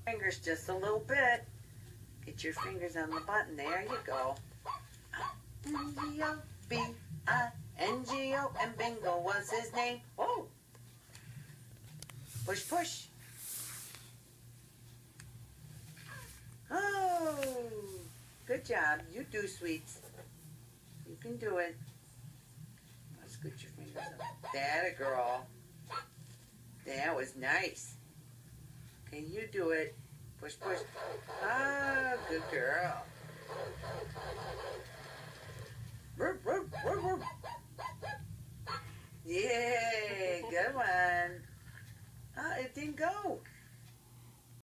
Fingers just a little bit. Get your fingers on the button. There you go. N-G-O-B-I-N-G-O, and Bingo was his name. Oh! Push, push. Oh! Good job. You do, sweets. You can do it. Now scoot your fingers up. That a girl. That was nice. Okay, you do it. Push, push. Ah, good girl.